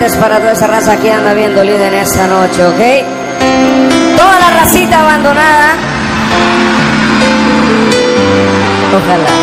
Especialmente es para toda esa raza que anda viendo líder en esta noche, ¿ok? Toda la racita abandonada. Ojalá.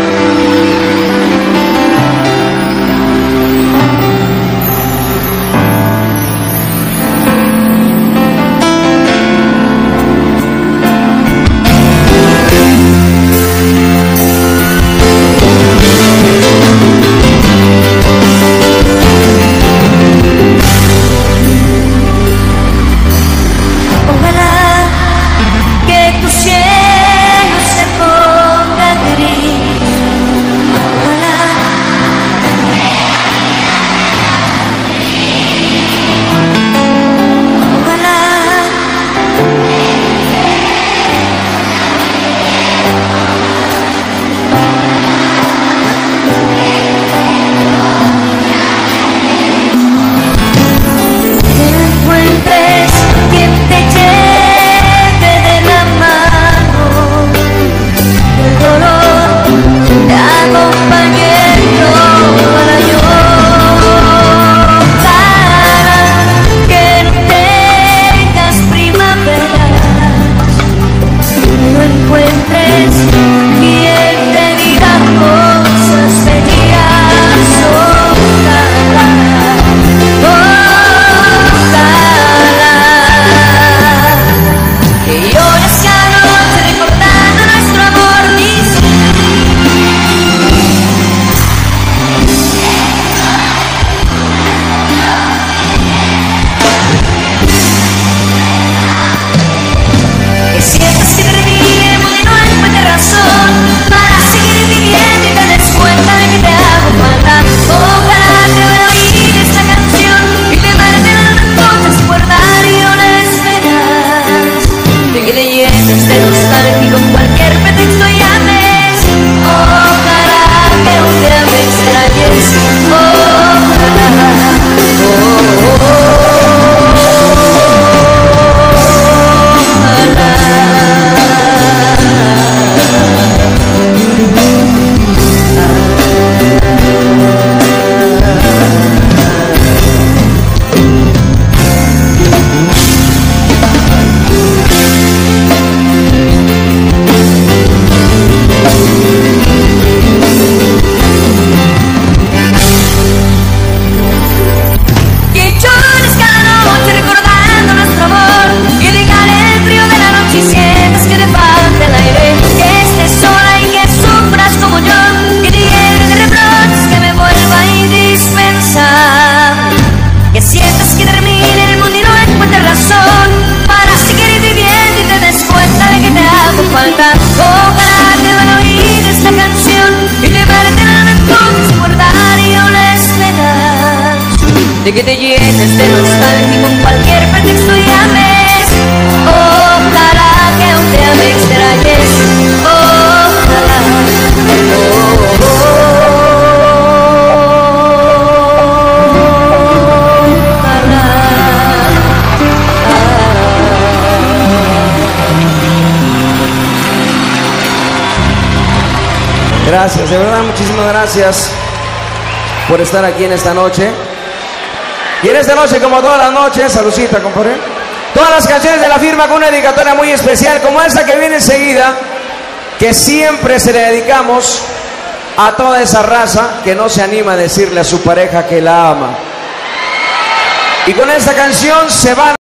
De que te llenes de nostalgia y con cualquier pretexto llames. Ojalá que un día me extrañes. Ojalá. Gracias, de verdad, muchísimas gracias por estar aquí en esta noche. Y en esta noche, como todas las noches, saludcita, compadre. Todas las canciones de la firma con una dedicatoria muy especial, como esta que viene enseguida, que siempre se le dedicamos a toda esa raza que no se anima a decirle a su pareja que la ama. Y con esta canción se van.